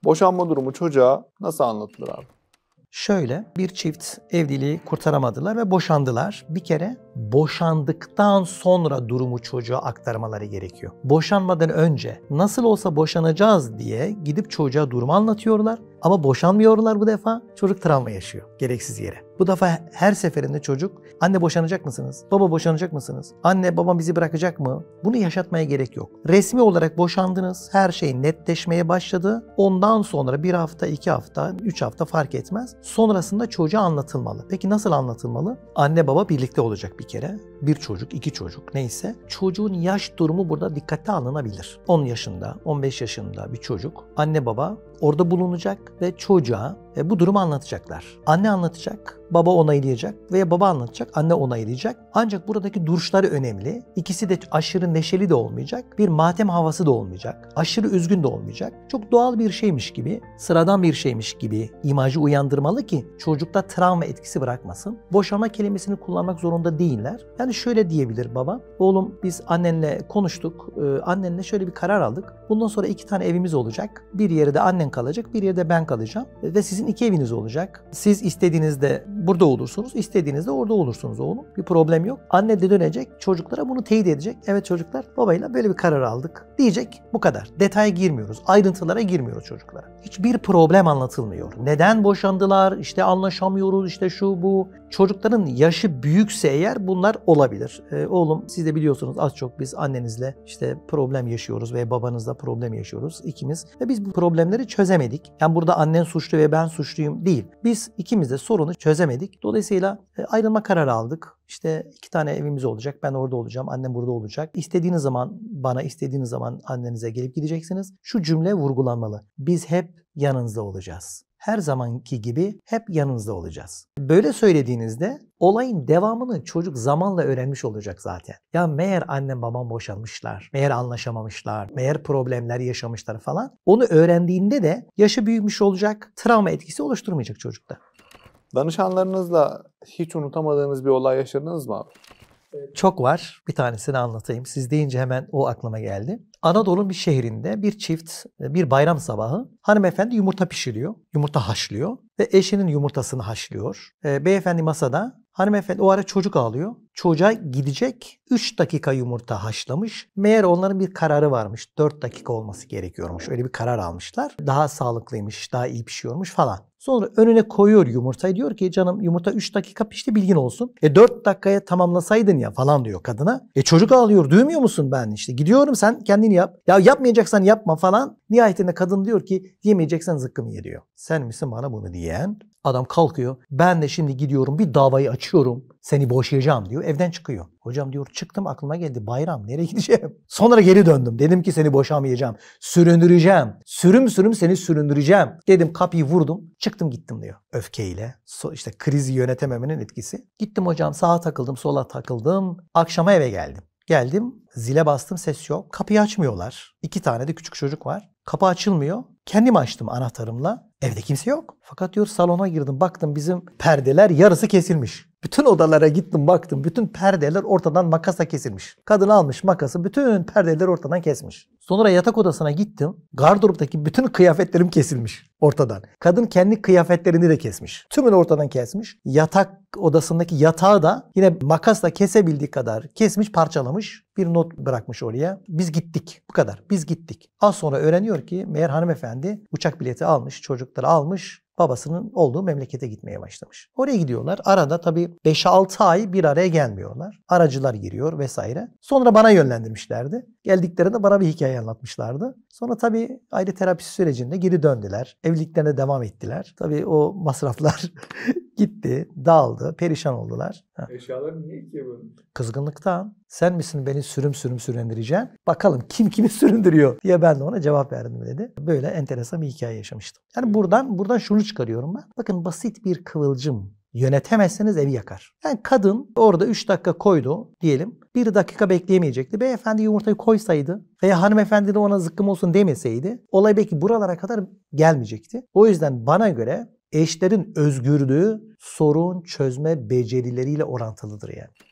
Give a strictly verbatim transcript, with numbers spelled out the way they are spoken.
Boşanma durumu çocuğa nasıl anlatılır abi? Şöyle, bir çift evliliği kurtaramadılar ve boşandılar. Bir kere boşandıktan sonra durumu çocuğa aktarmaları gerekiyor. Boşanmadan önce nasıl olsa boşanacağız diye gidip çocuğa durumu anlatıyorlar. Ama boşanmıyorlar bu defa. Çocuk travma yaşıyor gereksiz yere. Bu defa her seferinde çocuk anne boşanacak mısınız? Baba boşanacak mısınız? Anne babam bizi bırakacak mı? Bunu yaşatmaya gerek yok. Resmi olarak boşandınız. Her şey netleşmeye başladı. Ondan sonra bir hafta, iki hafta, üç hafta fark etmez. Sonrasında çocuğa anlatılmalı. Peki nasıl anlatılmalı? Anne baba birlikte olacak bir kere. Bir çocuk, iki çocuk neyse. Çocuğun yaş durumu burada dikkate alınabilir. on yaşında, on beş yaşında bir çocuk. Anne baba orada bulunacak ve çocuğa e, bu durumu anlatacaklar. Anne anlatacak, baba onaylayacak veya baba anlatacak, anne onaylayacak. Ancak buradaki duruşları önemli. İkisi de aşırı neşeli de olmayacak, bir matem havası da olmayacak, aşırı üzgün de olmayacak. Çok doğal bir şeymiş gibi, sıradan bir şeymiş gibi imajı uyandırmalı ki çocukta travma etkisi bırakmasın. Boşanma kelimesini kullanmak zorunda değiller. Yani şöyle diyebilir baba, oğlum biz annenle konuştuk, e, annenle şöyle bir karar aldık. Bundan sonra iki tane evimiz olacak. Bir yerde annen kalacak, bir yerde ben kalacağım ve sizin iki eviniz olacak. Siz istediğinizde burada olursunuz, istediğinizde orada olursunuz oğlum. Bir problem yok. Anne de dönecek, çocuklara bunu teyit edecek. Evet çocuklar, babayla böyle bir karar aldık diyecek. Bu kadar. Detaya girmiyoruz, ayrıntılara girmiyoruz çocuklara. Hiçbir problem anlatılmıyor. Neden boşandılar, işte anlaşamıyoruz, işte şu bu. Çocukların yaşı büyükse eğer bunlar olabilir. Ee, oğlum siz de biliyorsunuz az çok biz annenizle işte problem yaşıyoruz ve babanızla problem yaşıyoruz ikimiz. Ve biz bu problemleri çözemedik. Yani burada annen suçlu ve ben suçluyum değil. Biz ikimiz de sorunu çözemedik. Dolayısıyla e, ayrılma kararı aldık. İşte iki tane evimiz olacak. Ben orada olacağım. Annem burada olacak. İstediğiniz zaman bana, istediğiniz zaman annenize gelip gideceksiniz. Şu cümle vurgulanmalı. Biz hep yanınızda olacağız. Her zamanki gibi hep yanınızda olacağız. Böyle söylediğinizde olayın devamını çocuk zamanla öğrenmiş olacak zaten. Ya meğer annem babam boşanmışlar, meğer anlaşamamışlar, meğer problemler yaşamışlar falan. Onu öğrendiğinde de yaşı büyümüş olacak, travma etkisi oluşturmayacak çocukta. Danışanlarınızla hiç unutamadığınız bir olay yaşadınız mı abi? Çok var. Bir tanesini anlatayım. Siz deyince hemen o aklıma geldi. Anadolu'nun bir şehrinde bir çift bir bayram sabahı hanımefendi yumurta pişiriyor. Yumurta haşlıyor ve eşinin yumurtasını haşlıyor. E, beyefendi masada, hanımefendi o ara çocuk ağlıyor. Çocuğa gidecek üç dakika yumurta haşlamış. Meğer onların bir kararı varmış. dört dakika olması gerekiyormuş. Öyle bir karar almışlar. Daha sağlıklıymış, daha iyi pişiyormuş falan. Sonra önüne koyuyor yumurtayı. Diyor ki canım yumurta üç dakika pişti bilgin olsun. E dört dakikaya tamamlasaydın ya falan diyor kadına. E çocuk ağlıyor duymuyor musun ben işte gidiyorum sen kendini yap. Ya yapmayacaksan yapma falan. Nihayetinde kadın diyor ki yemeyeceksen zıkkımı ye diyor. Sen misin bana bunu diyen? Adam kalkıyor. Ben de şimdi gidiyorum bir davayı açıyorum. Seni boşayacağım diyor. Evden çıkıyor. Hocam diyor çıktım aklıma geldi bayram nereye gideceğim? Sonra geri döndüm. Dedim ki seni boşamayacağım. Süründüreceğim. Sürüm sürüm seni süründüreceğim. Dedim kapıyı vurdum. Çıktım gittim diyor. Öfkeyle. So, işte krizi yönetememenin etkisi. Gittim hocam sağa takıldım sola takıldım. Akşama eve geldim. Geldim zile bastım ses yok. Kapıyı açmıyorlar. İki tane de küçük çocuk var. Kapı açılmıyor. Kendim açtım anahtarımla. Evde kimse yok. Fakat diyor salona girdim baktım bizim perdeler yarısı kesilmiş. Bütün odalara gittim baktım bütün perdeler ortadan makasla kesilmiş. Kadın almış makası bütün perdeleri ortadan kesmiş. Sonra yatak odasına gittim. Gardıroptaki bütün kıyafetlerim kesilmiş ortadan. Kadın kendi kıyafetlerini de kesmiş. Tümünü ortadan kesmiş. Yatak odasındaki yatağı da yine makasla kesebildiği kadar kesmiş parçalamış. Bir not bırakmış oraya. Biz gittik. Bu kadar. Biz gittik. Az sonra öğreniyor ki meğer hanımefendi uçak bileti almış, çocukları almış. Babasının olduğu memlekete gitmeye başlamış. Oraya gidiyorlar. Arada tabii beş altı ay bir araya gelmiyorlar. Aracılar giriyor vesaire. Sonra bana yönlendirmişlerdi. Geldiklerinde bana bir hikaye anlatmışlardı. Sonra tabii aile terapisi sürecinde geri döndüler. Evliliklerine devam ettiler. Tabii o masraflar gitti, dağıldı, perişan oldular. Eşyaları niye ikiye bölmüş? Kızgınlıktan sen misin beni sürüm sürüm süründüreceksin? Bakalım kim kimi süründürüyor diye ben de ona cevap verdim dedi. Böyle enteresan bir hikaye yaşamıştım. Yani buradan buradan şunu çıkarıyorum ben. Bakın basit bir kıvılcım yönetemezseniz evi yakar. Yani kadın orada üç dakika koydu diyelim. bir dakika bekleyemeyecekti. Beyefendi yumurtayı koysaydı veya hanımefendi de ona zıkkım olsun demeseydi olay belki buralara kadar gelmeyecekti. O yüzden bana göre eşlerin özgürlüğü sorun çözme becerileriyle orantılıdır yani.